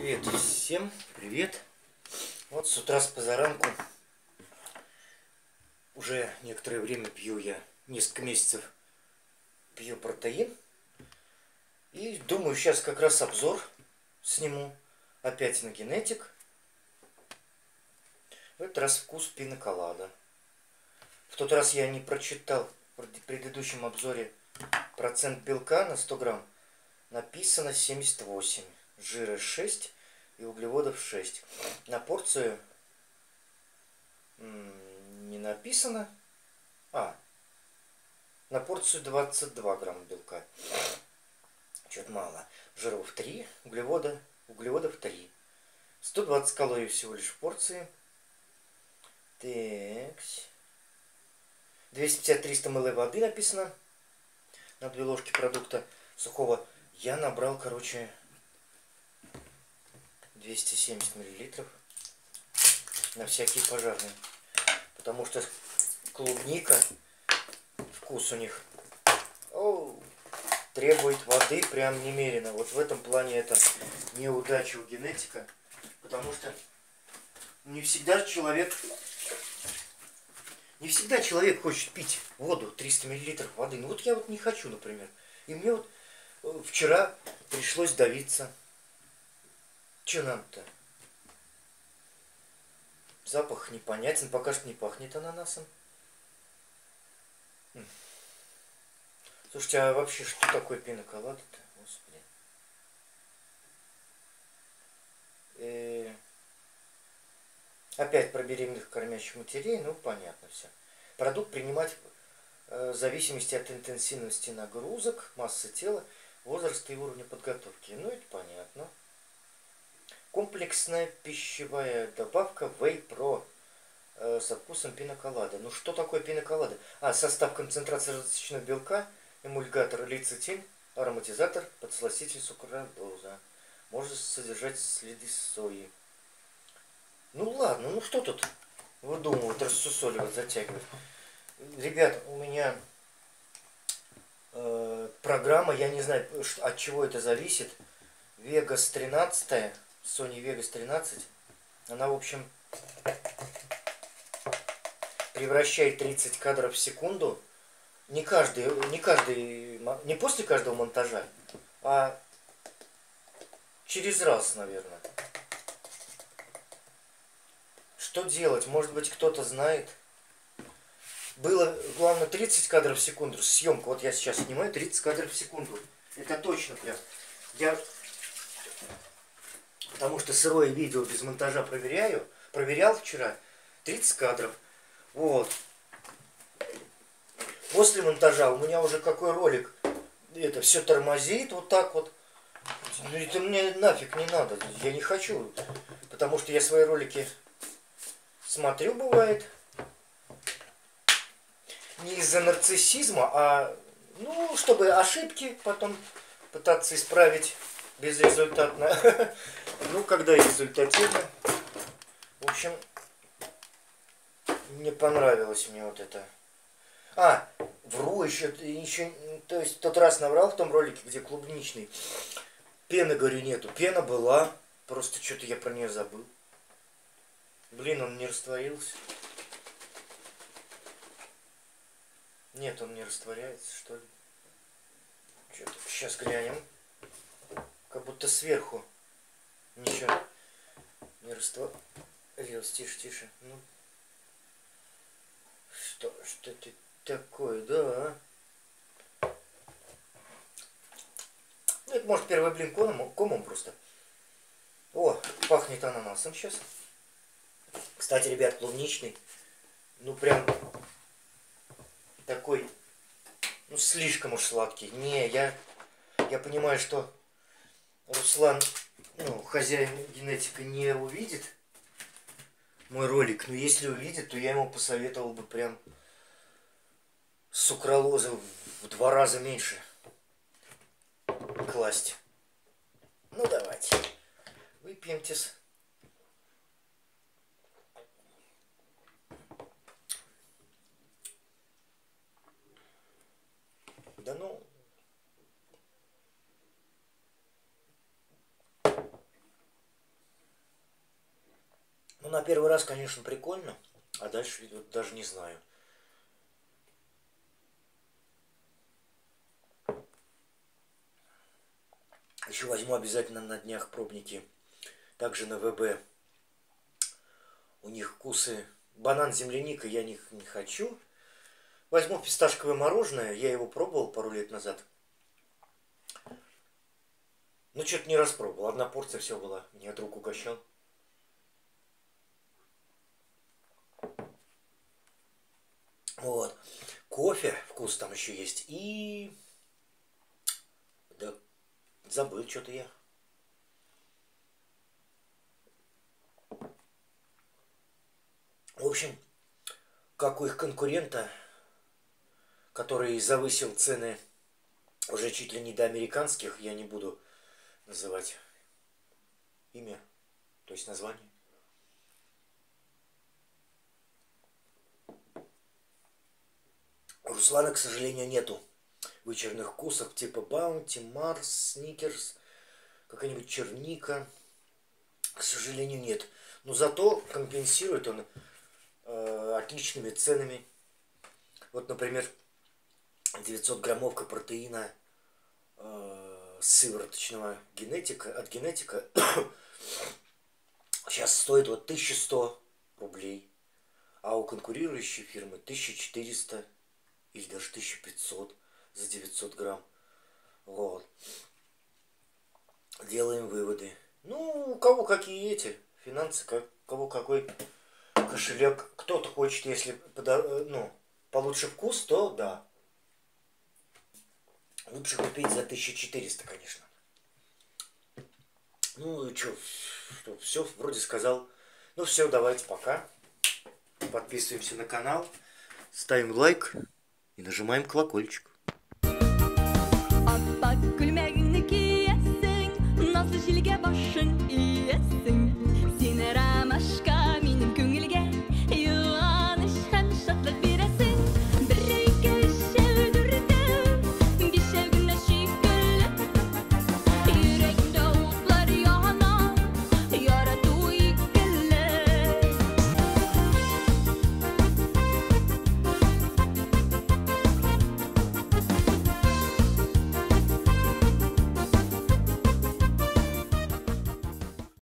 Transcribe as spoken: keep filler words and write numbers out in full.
Привет всем, привет. Вот с утра с позаранку уже некоторое время пью я, несколько месяцев пью протеин. И думаю, сейчас как раз обзор сниму опять на генетик. В этот раз вкус пина-колада. В тот раз я не прочитал в предыдущем обзоре процент белка на сто грамм. Написано семьдесят восемь, жира шесть и углеводов шесть. На порцию не написано. А, на порцию двадцать два грамма белка. Чуть мало. Жиров три, углевода, углеводов три. сто двадцать калорий всего лишь в порции. Так. двести пятьдесят - триста миллилитров воды написано. На две ложки продукта сухого. Я набрал, короче, двести семьдесят миллилитров. На всякие пожарные. Потому что клубника, вкус у них, о, требует воды прям немерено. Вот в этом плане это неудача у генетика. Потому что не всегда человек... Не всегда человек хочет пить воду, триста миллилитров воды. Ну вот я вот не хочу, например. И мне вот вчера пришлось давиться. Че нам-то? Запах непонятен, пока что не пахнет ананасом. Слушайте, а вообще что такое пина-колада-то? Господи. Э... Опять про беременных кормящих матерей, ну понятно все. Продукт принимать э, в зависимости от интенсивности нагрузок, массы тела, возраста и уровня подготовки. Ну это понятно. Комплексная пищевая добавка Whey Pro э, со вкусом пина-колада. Ну что такое пина-колада? А, состав: концентрация различного белка, эмульгатор, лецитин, ароматизатор, подсластитель, сукралоза. Может содержать следы сои. Ну ладно, ну что тут выдумывать, рассусоливать, затягивать. Ребят, у меня э, программа, я не знаю, от чего это зависит. Vegas тринадцать, Sony Vegas тринадцать. Она, в общем, превращает тридцать кадров в секунду. Не каждый, не каждый, не после каждого монтажа, а через раз, наверное. Что делать? Может быть, кто-то знает. Было, главное, тридцать кадров в секунду. Съемка. Вот я сейчас снимаю тридцать кадров в секунду. Это точно прям. Я, потому что сырое видео без монтажа проверяю. Проверял вчера. тридцать кадров. Вот. После монтажа у меня уже какой ролик. Это все тормозит вот так вот. Это мне нафиг не надо. Я не хочу. Потому что я свои ролики смотрю, бывает, не из-за нарциссизма, а, ну, чтобы ошибки потом пытаться исправить безрезультатно. Ну, когда результативно. В общем, не понравилось мне вот это. А, вру еще, еще, то есть в тот раз наврал в том ролике, где клубничный. Пены, говорю, нету. Пена была, просто что-то я про нее забыл. Блин, он не растворился. Нет, он не растворяется, что ли. Что-то сейчас глянем. Как будто сверху ничего не растворилось. Тише, тише. Ну. Что, что это такое, да? Ну, это может первый блин комом, комом просто. О, пахнет ананасом сейчас. Кстати, ребят, клубничный, ну прям такой, ну слишком уж сладкий. Не, я, я понимаю, что Руслан, ну, хозяин генетика, не увидит мой ролик. Но если увидит, то я ему посоветовал бы прям сукралозы в два раза меньше класть. Ну давайте, выпьемтесь. Да ну... Ну, на первый раз, конечно, прикольно, а дальше вот, даже не знаю. Еще возьму обязательно на днях пробники. Также на ВБ. У них вкусы. Банан, земляника я не, не хочу. Возьму фисташковое мороженое. Я его пробовал пару лет назад. Ну, что-то не распробовал. Одна порция все была. Мне от рук угощал. Вот. Кофе. Вкус там еще есть. И... Да, забыл что-то я. В общем, как у их конкурента, который завысил цены уже чуть ли не до американских, я не буду называть имя, то есть название. У Руслана, к сожалению, нету вычурных вкусов типа Баунти, Марс, Сникерс, какая-нибудь черника. К сожалению, нет. Но зато компенсирует он э, отличными ценами. Вот, например, девятьсот граммовка протеина э, сывороточного генетика, от генетика сейчас стоит вот тысяча сто рублей, а у конкурирующей фирмы тысяча четыреста или даже тысяча пятьсот за девятьсот грамм. Вот. Делаем выводы. Ну, у кого какие эти финансы, как, у кого какой кошелек. Кто-то хочет, если подор... ну, получше вкус, то да. Лучше купить за тысячу четыреста, конечно. Ну и что, все вроде сказал. Ну все, давайте, пока. Подписываемся на канал, ставим лайк и нажимаем колокольчик. Nasıl çilge başın iyisin